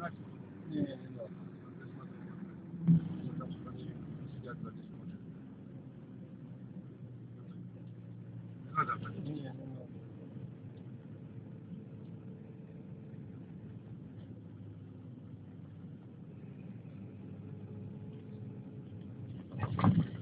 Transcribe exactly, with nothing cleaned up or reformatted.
Не, не надо. Там же они сидят за здесь ночью. Не надо. Не, не надо.